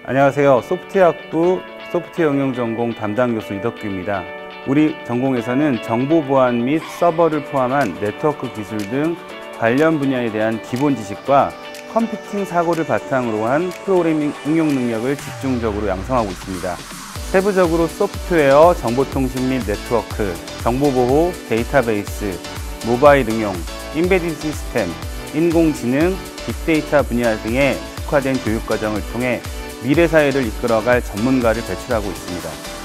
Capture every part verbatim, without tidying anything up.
안녕하세요. 소프트웨어학부 소프트웨어 응용 전공 담당 교수 이덕규입니다. 우리 전공에서는 정보 보안 및 서버를 포함한 네트워크 기술 등 관련 분야에 대한 기본 지식과 컴퓨팅 사고를 바탕으로 한 프로그래밍 응용 능력을 집중적으로 양성하고 있습니다. 세부적으로 소프트웨어, 정보통신 및 네트워크, 정보보호, 데이터베이스, 모바일 응용, 인베디드 시스템, 인공지능, 빅데이터 분야 등의 특화된 교육과정을 통해 미래 사회를 이끌어갈 전문가를 배출하고 있습니다.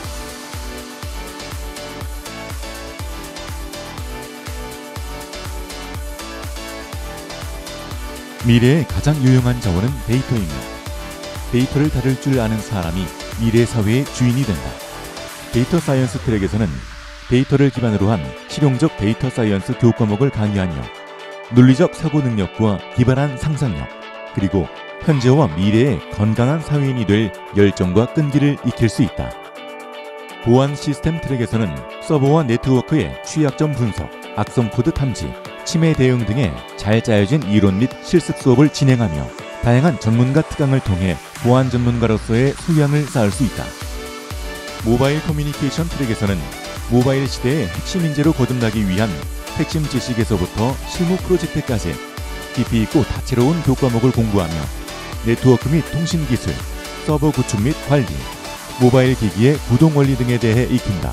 미래의 가장 유용한 자원은 데이터이며 데이터를 다룰 줄 아는 사람이 미래 사회의 주인이 된다. 데이터 사이언스 트랙에서는 데이터를 기반으로 한 실용적 데이터 사이언스 교육 과목을 강의하며 논리적 사고 능력과 기발한 상상력, 그리고 현재와 미래의 건강한 사회인이 될 열정과 끈기를 익힐 수 있다. 보안 시스템 트랙에서는 서버와 네트워크의 취약점 분석, 악성 코드 탐지, 침해 대응 등의 잘 짜여진 이론 및 실습 수업을 진행하며 다양한 전문가 특강을 통해 보안 전문가로서의 소양을 쌓을 수 있다. 모바일 커뮤니케이션 트랙에서는 모바일 시대의 핵심 인재로 거듭나기 위한 핵심 지식에서부터 실무 프로젝트까지 깊이 있고 다채로운 교과목을 공부하며 네트워크 및 통신 기술, 서버 구축 및 관리, 모바일 기기의 구동 원리 등에 대해 익힌다.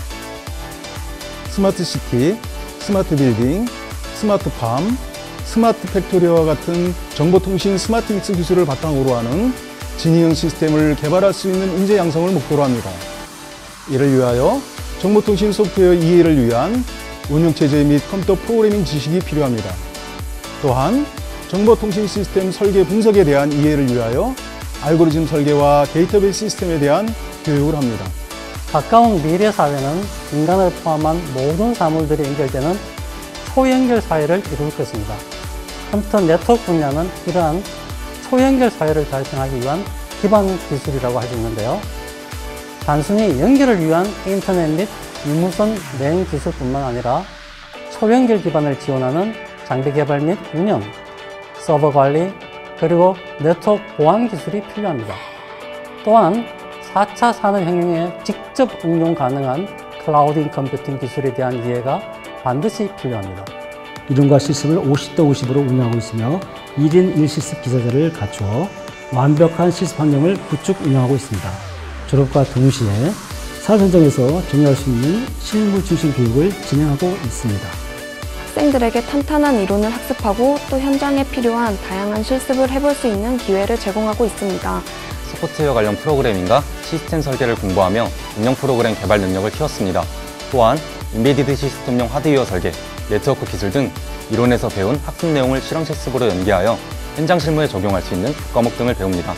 스마트 시티, 스마트 빌딩, 스마트팜, 스마트 팩토리와 같은 정보통신 스마트 믹스 기술을 바탕으로 하는 진위형 시스템을 개발할 수 있는 인재 양성을 목표로 합니다. 이를 위하여 정보통신 소프트웨어 이해를 위한 운영체제 및 컴퓨터 프로그래밍 지식이 필요합니다. 또한 정보통신 시스템 설계 분석에 대한 이해를 위하여 알고리즘 설계와 데이터베이스 시스템에 대한 교육을 합니다. 가까운 미래 사회는 인간을 포함한 모든 사물들이 연결되는 초연결 사회를 이룰 것입니다. 컴퓨터 네트워크 분야는 이러한 초연결 사회를 달성하기 위한 기반 기술이라고 할 수 있는데요. 단순히 연결을 위한 인터넷 및 유무선 메인 기술뿐만 아니라 초연결 기반을 지원하는 장비 개발 및 운영, 서버 관리, 그리고 네트워크 보안 기술이 필요합니다. 또한 사 차 산업혁명에 직접 응용 가능한 클라우드 컴퓨팅 기술에 대한 이해가 반드시 필요합니다. 이론과 실습을 오십 대 오십으로 운영하고 있으며 일 인 일 실습 기사들을 갖추어 완벽한 실습 환경을 구축 운영하고 있습니다. 졸업과 동시에 사업 현장에서 적용할 수 있는 실무 중심 교육을 진행하고 있습니다. 학생들에게 탄탄한 이론을 학습하고 또 현장에 필요한 다양한 실습을 해볼 수 있는 기회를 제공하고 있습니다. 소프트웨어 관련 프로그래밍과 시스템 설계를 공부하며 운영 프로그램 개발 능력을 키웠습니다. 또한 인베디드 시스템용 하드웨어 설계, 네트워크 기술 등 이론에서 배운 학습 내용을 실험 실습으로 연계하여 현장 실무에 적용할 수 있는 과목 등을 배웁니다.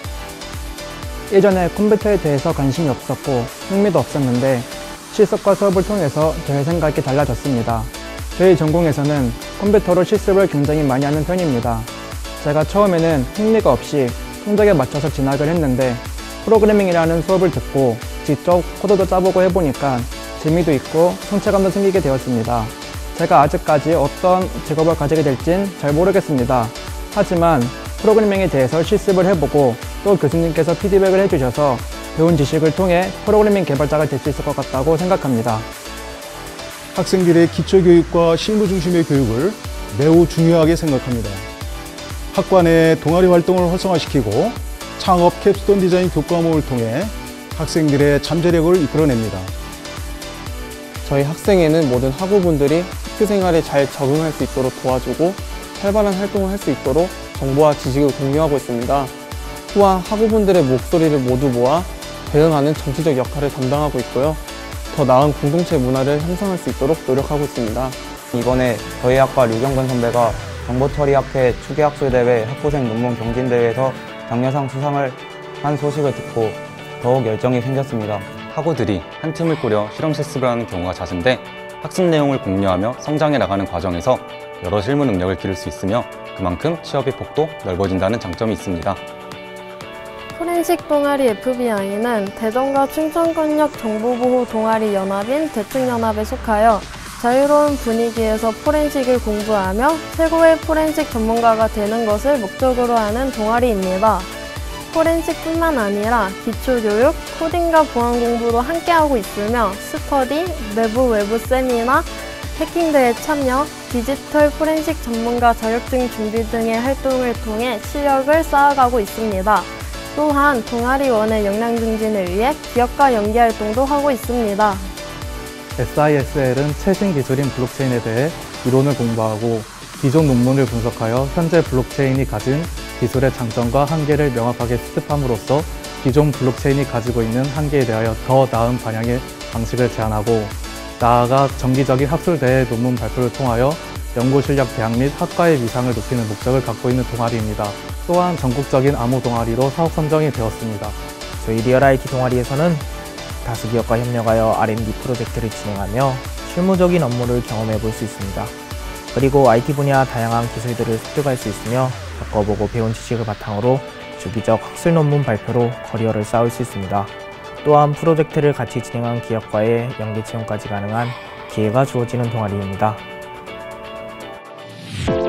예전에 컴퓨터에 대해서 관심이 없었고 흥미도 없었는데 실습과 수업을 통해서 저의 생각이 달라졌습니다. 저희 전공에서는 컴퓨터로 실습을 굉장히 많이 하는 편입니다. 제가 처음에는 흥미가 없이 성적에 맞춰서 진학을 했는데 프로그래밍이라는 수업을 듣고 직접 코드도 짜보고 해보니까 재미도 있고 성취감도 생기게 되었습니다. 제가 아직까지 어떤 직업을 가지게 될진 잘 모르겠습니다. 하지만 프로그래밍에 대해서 실습을 해보고 또 교수님께서 피드백을 해주셔서 배운 지식을 통해 프로그래밍 개발자가 될 수 있을 것 같다고 생각합니다. 학생들의 기초교육과 실무 중심의 교육을 매우 중요하게 생각합니다. 학과 내 동아리 활동을 활성화시키고 창업 캡스톤 디자인 교과목을 통해 학생들의 잠재력을 이끌어냅니다. 저희 학생회는 모든 학우분들이 학교 생활에 잘 적응할 수 있도록 도와주고 활발한 활동을 할 수 있도록 정보와 지식을 공유하고 있습니다. 또한 학우분들의 목소리를 모두 모아 대응하는 정치적 역할을 담당하고 있고요. 더 나은 공동체 문화를 형성할 수 있도록 노력하고 있습니다. 이번에 저희 학과 류경근 선배가 정보처리학회 추계학술대회 학부생 논문 경진대회에서 장려상 수상을 한 소식을 듣고 더욱 열정이 생겼습니다. 학우들이 한 팀을 꾸려 실험 실습을 하는 경우가 잦은데 학습 내용을 공유하며 성장해 나가는 과정에서 여러 실무 능력을 기를 수 있으며 그만큼 취업의 폭도 넓어진다는 장점이 있습니다. 포렌식 동아리 에프비아이는 대전과 충청권역 정보보호 동아리 연합인 대충연합에 속하여 자유로운 분위기에서 포렌식을 공부하며 최고의 포렌식 전문가가 되는 것을 목적으로 하는 동아리입니다. 포렌식뿐만 아니라 기초교육, 코딩과 보안 공부도 함께하고 있으며 스터디, 내부 외부 세미나, 해킹대회 참여, 디지털 포렌식 전문가 자격증 준비 등의 활동을 통해 실력을 쌓아가고 있습니다. 또한 동아리원의 역량 증진을 위해 기업과 연계 활동도 하고 있습니다. 에스아이에스엘은 최신 기술인 블록체인에 대해 이론을 공부하고 기존 논문을 분석하여 현재 블록체인이 가진 기술의 장점과 한계를 명확하게 수습함으로써 기존 블록체인이 가지고 있는 한계에 대하여 더 나은 방향의 방식을 제안하고 나아가 정기적인 학술대회 논문 발표를 통하여 연구 실력 대학 및 학과의 위상을 높이는 목적을 갖고 있는 동아리입니다. 또한 전국적인 암호 동아리로 사업 선정이 되었습니다. 저희 리얼 아이티 동아리에서는 다수 기업과 협력하여 알 앤 디 프로젝트를 진행하며 실무적인 업무를 경험해 볼 수 있습니다. 그리고 아이티 분야 다양한 기술들을 습득할 수 있으며 겪어보고 배운 지식을 바탕으로 주기적 학술 논문 발표로 커리어를 쌓을 수 있습니다. 또한 프로젝트를 같이 진행한 기업과의 연계 채용까지 가능한 기회가 주어지는 동아리입니다.